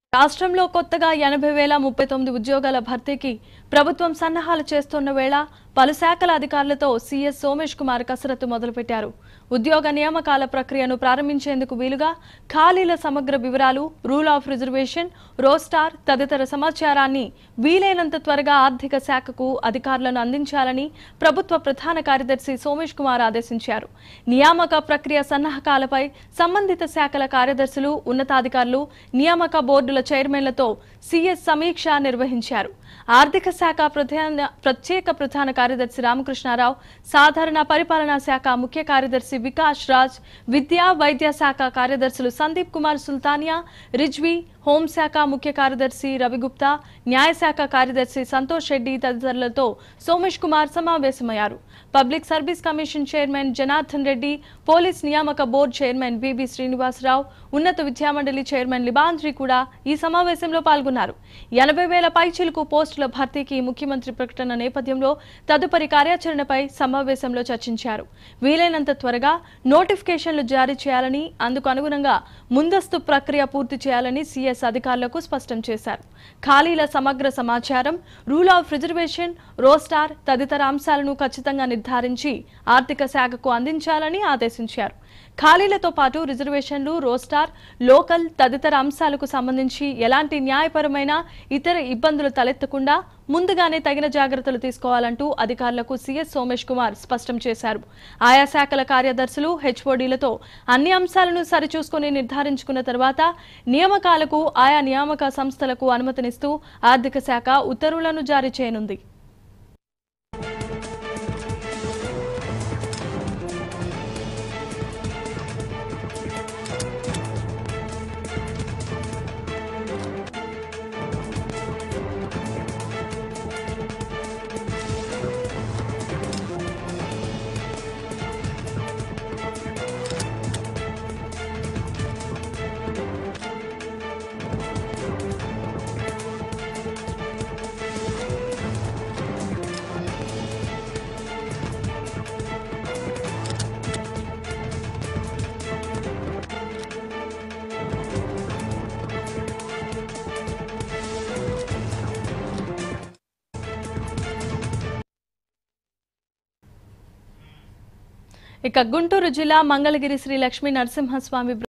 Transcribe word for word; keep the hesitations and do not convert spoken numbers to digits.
రాష్ట్రంలో కొత్తగా ఎనభై వేల ముప్పై తొమ్మిది ఉద్యోగాల భర్తీకి ప్రభుత్వం సన్నాహాలు చేస్తున్న వేళ పలు శాఖల అధికారులతో సీఎస్ సోమేష్ కుమార్ కసరత్తు మొదలుపెట్టారు. ఉద్యోగ నియామకాల ప్రక్రియను ప్రారంభించేందుకు వీలుగా ఖాళీల సమగ్ర వివరాలు, రూల్ ఆఫ్ రిజర్వేషన్, రోస్టార్ తదితర సమాచారాన్ని వీలైనంత త్వరగా ఆర్థిక శాఖకు అధికారులను అందించాలని ప్రభుత్వ ప్రధాన కార్యదర్శి సోమేష్ కుమార్ ఆదేశించారు. నియామక ప్రక్రియ సన్నాహకాలపై సంబంధిత శాఖల కార్యదర్శులు, ఉన్నతాధికారులు, నియామక బోర్డుల చైర్మన్లతో సీఎస్ సమీక్ష నిర్వహించారు. ఆర్థిక శాఖ ప్రధాన ప్రత్యేక ప్రధాన కార్యదర్శి రామకృష్ణారావు, సాధారణ పరిపాలనా శాఖ ముఖ్య కార్యదర్శి వికాస్ రాజ్, విద్యా వైద్య శాఖ కార్యదర్శులు సందీప్ కుమార్ సుల్తానియా, రిజ్వీ, హోంశాఖ ముఖ్య కార్యదర్శి రవిగుప్తా, న్యాయశాఖ కార్యదర్శి సంతోష్ రెడ్డి తదితరులతో సోమేష్ కుమార్ సమావేశమయ్యారు. Public service commission chairman Janardhan Reddy, police నియామక బోర్డు చైర్మన్ బిబి శ్రీనివాసరావు, ఉన్నత విద్యామండలి చైర్మన్ లిబాంద్రి కూడా ఈ సమావేశంలో పాల్గొన్నారు. ఎనభై వేల పైచిలుకు పోస్టుల భర్తీకి ముఖ్యమంత్రి ప్రకటన నేపథ్యంలో తదుపరి కార్యాచరణపై సమావేశంలో చర్చించారు. వీలైనంత త్వరగా నోటిఫికేషన్లు జారీ చేయాలని, అందుకు అనుగుణంగా ముందస్తు ప్రక్రియ పూర్తి చేయాలని సీఎస్ అధికారులకు స్పష్టం చేశారు. ఖాళీల సమగ్ర సమాచారం, రూల్ ఆఫ్ రిజర్వేషన్, రోస్టార్ తదితర అంశాలను ఖచ్చితంగా నిర్ధారించి ఆర్థిక శాఖకు అందించాలని ఆదేశించారు. ఖాళీలతో పాటు రిజర్వేషన్లు, రోస్టార్, లోకల్ తదితర అంశాలకు సంబంధించి ఎలాంటి న్యాయపరమైన ఇతర ఇబ్బందులు తలెత్తకుండా ముందుగానే తగిన జాగ్రత్తలు తీసుకోవాలంటూ అధికారులకు సీఎస్ సోమేష్ కుమార్ స్పష్టం చేశారు. ఆయా శాఖల కార్యదర్శులు, హెచ్ఓడీలతో అన్ని అంశాలను సరిచూసుకుని నిర్ధారించుకున్న తర్వాత నియామకాలకు ఆయా నియామక సంస్థలకు అనుమతినిస్తూ ఆర్థిక శాఖ ఉత్తర్వులను జారీ చేయనుంది. ఇక గుంటూరు జిల్లా మంగళగిరి శ్రీ లక్ష్మీ నరసింహస్వామి